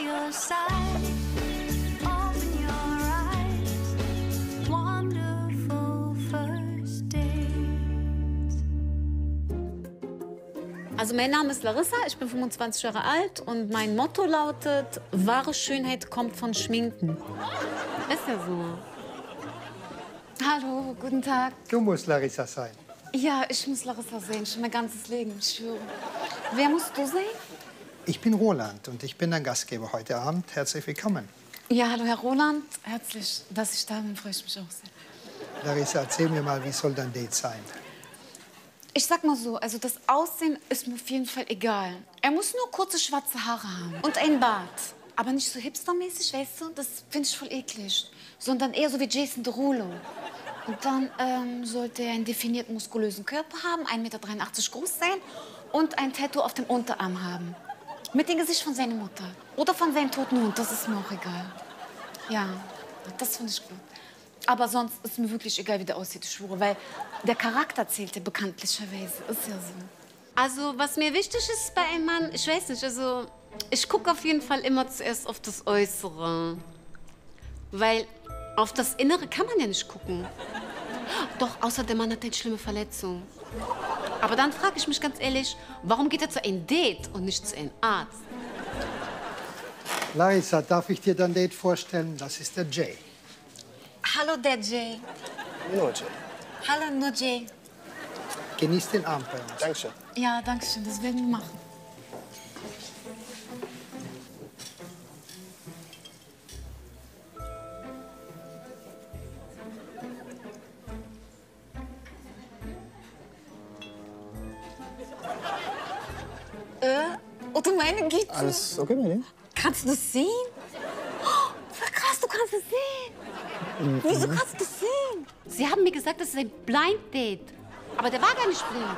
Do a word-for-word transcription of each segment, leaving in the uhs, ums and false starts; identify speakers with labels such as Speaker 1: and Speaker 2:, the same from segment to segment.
Speaker 1: your side. Open your eyes. Wonderful first dates.
Speaker 2: Also mein Name ist Larissa, ich bin fünfundzwanzig Jahre alt und mein Motto lautet, wahre Schönheit kommt von Schminken. Ist ja so. Hallo, guten Tag.
Speaker 3: Du musst Larissa sein.
Speaker 2: Ja, ich muss Larissa sein, schon mein ganzes Leben, ich schwöre. Wer musst du sein?
Speaker 3: Ich bin Roland und ich bin dein Gastgeber heute Abend. Herzlich willkommen.
Speaker 2: Ja, hallo Herr Roland, herzlich, dass ich da bin, freue ich mich auch sehr.
Speaker 3: Larissa, erzähl mir mal, wie soll dein Date sein?
Speaker 2: Ich sag mal so, also das Aussehen ist mir auf jeden Fall egal. Er muss nur kurze schwarze Haare haben und ein Bart. Aber nicht so hipstermäßig, weißt du? Das finde ich voll eklig. Sondern eher so wie Jason Derulo. Und dann ähm, sollte er einen definierten, muskulösen Körper haben, ein Meter dreiundachtzig groß sein und ein Tattoo auf dem Unterarm haben. Mit dem Gesicht von seiner Mutter. Oder von seinem toten Hund, das ist mir auch egal. Ja, das finde ich gut. Aber sonst ist mir wirklich egal, wie der aussieht, ich schwöre. Weil der Charakter zählt ja bekanntlicherweise. Ist ja so. Also, was mir wichtig ist bei einem Mann, ich weiß nicht, also... Ich gucke auf jeden Fall immer zuerst auf das Äußere. Weil auf das Innere kann man ja nicht gucken. Doch, außer der Mann hat eine schlimme Verletzung. Aber dann frage ich mich ganz ehrlich, warum geht er zu einem Date und nicht zu einem Arzt?
Speaker 3: Larissa, darf ich dir dein Date vorstellen? Das ist der Jay.
Speaker 2: Hallo, der Jay.
Speaker 4: Nur Jay.
Speaker 2: Hallo, nur Jay.
Speaker 3: Genieß den Abend bei uns.
Speaker 4: Dankeschön.
Speaker 2: Ja, danke schön, das werden wir machen. Äh, oh du meine Güte.
Speaker 4: Alles okay bei dir?
Speaker 2: Kannst du das sehen? Oh, voll krass, du kannst es sehen. Mhm. Wieso kannst du das sehen? Sie haben mir gesagt, das ist ein Blind Date. Aber der war gar nicht blind.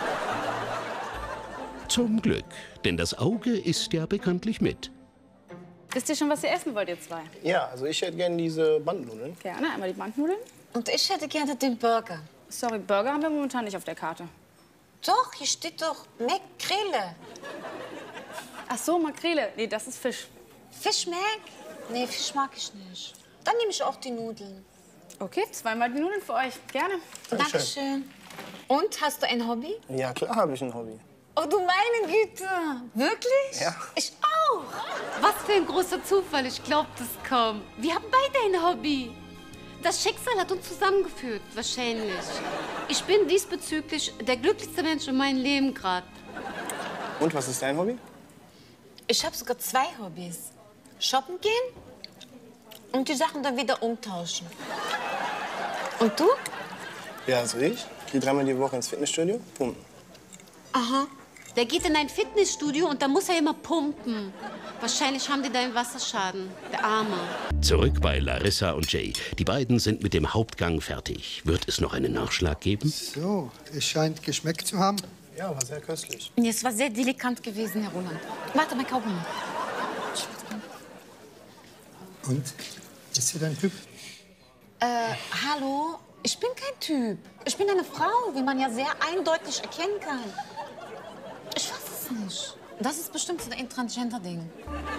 Speaker 5: Zum Glück, denn das Auge ist ja bekanntlich mit.
Speaker 6: Wisst ihr schon, was ihr essen wollt, ihr zwei?
Speaker 4: Ja, also ich hätte gerne diese Bandnudeln.
Speaker 6: Gerne, einmal die Bandnudeln.
Speaker 2: Und ich hätte gerne den Burger.
Speaker 6: Sorry, Burger haben wir momentan nicht auf der Karte.
Speaker 2: Doch, hier steht doch Makrele.
Speaker 6: Ach so, Makrele. Nee, das ist Fisch.
Speaker 2: Fisch Mac? Nee, Fisch mag ich nicht. Dann nehme ich auch die Nudeln.
Speaker 6: Okay, zweimal die Nudeln für euch. Gerne.
Speaker 2: Dankeschön. Und, hast du ein Hobby?
Speaker 4: Ja, klar habe ich ein Hobby.
Speaker 2: Oh, du meine Güte. Wirklich?
Speaker 4: Ja.
Speaker 2: Ich auch. Was für ein großer Zufall. Ich glaub das kaum. Wir haben beide ein Hobby. Das Schicksal hat uns zusammengeführt, wahrscheinlich. Ich bin diesbezüglich der glücklichste Mensch in meinem Leben gerade.
Speaker 4: Und was ist dein Hobby?
Speaker 2: Ich habe sogar zwei Hobbys. Shoppen gehen und die Sachen dann wieder umtauschen. Und du?
Speaker 4: Ja, also ich gehe dreimal die Woche ins Fitnessstudio, pumpen.
Speaker 2: Aha. Der geht in ein Fitnessstudio und da muss er immer pumpen. Wahrscheinlich haben die da einen Wasserschaden, der Arme.
Speaker 5: Zurück bei Larissa und Jay. Die beiden sind mit dem Hauptgang fertig. Wird es noch einen Nachschlag geben?
Speaker 3: So, es scheint geschmeckt zu haben.
Speaker 4: Ja, war sehr köstlich.
Speaker 2: Nee, es war sehr delikant gewesen, Herr Roland. Warte, mein Kaugummi.
Speaker 3: Und? Ist sie dein Typ?
Speaker 2: Äh, hallo? Ich bin kein Typ. Ich bin eine Frau, wie man ja sehr eindeutig erkennen kann. Ich weiß es nicht. Das ist bestimmt so ein Transgender-Ding.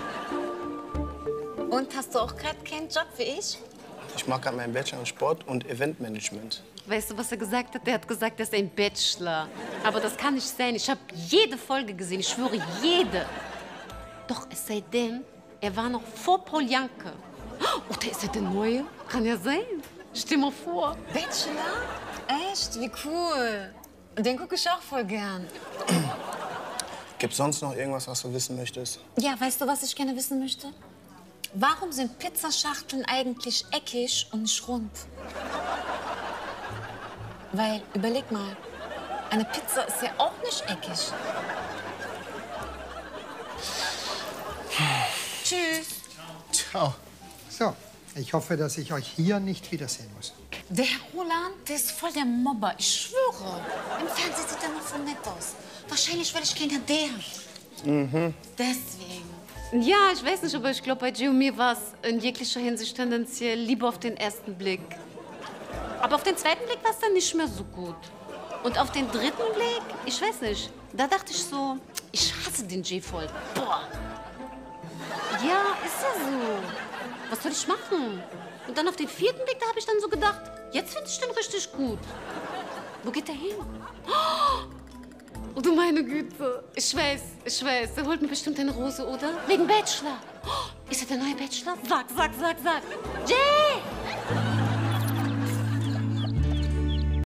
Speaker 2: Und hast du auch gerade keinen Job wie ich?
Speaker 4: Ich mache gerade meinen Bachelor in Sport und Eventmanagement.
Speaker 2: Weißt du, was er gesagt hat? Der hat gesagt, er ist ein Bachelor. Aber das kann nicht sein. Ich habe jede Folge gesehen. Ich schwöre, jede. Doch es sei denn, er war noch vor Paul Janke. Oder ist er der Neue? Kann ja sein. Stell mal vor. Bachelor? Echt? Wie cool. Den gucke ich auch voll gern.
Speaker 4: Gibt's sonst noch irgendwas, was du wissen möchtest?
Speaker 2: Ja, weißt du, was ich gerne wissen möchte? Warum sind Pizzaschachteln eigentlich eckig und nicht rund? Weil, überleg mal, eine Pizza ist ja auch nicht eckig. Tschüss.
Speaker 4: Ciao.
Speaker 3: So, ich hoffe, dass ich euch hier nicht wiedersehen muss.
Speaker 2: Der Herr Roland, der ist voll der Mobber, ich schwöre. Im Fernsehen sieht er noch voll nett aus. Wahrscheinlich, weil ich keinen Herr D habe.
Speaker 4: Mhm.
Speaker 2: Deswegen. Ja, ich weiß nicht, aber ich glaube, bei Jay und mir war es in jeglicher Hinsicht tendenziell lieber auf den ersten Blick. Aber auf den zweiten Blick war es dann nicht mehr so gut. Und auf den dritten Blick, ich weiß nicht, da dachte ich so, ich hasse den Jay voll. Boah. Ja,
Speaker 7: ja so. Was soll ich machen? Und dann auf den vierten Blick, da habe ich dann so gedacht, jetzt finde ich den richtig gut. Wo geht der hin?
Speaker 2: Oh, du meine Güte. Ich weiß, ich weiß. Er holt mir bestimmt eine Rose, oder? Wegen Bachelor. Oh, ist er der neue Bachelor?
Speaker 7: Sag, sag, sag, sag. Jay!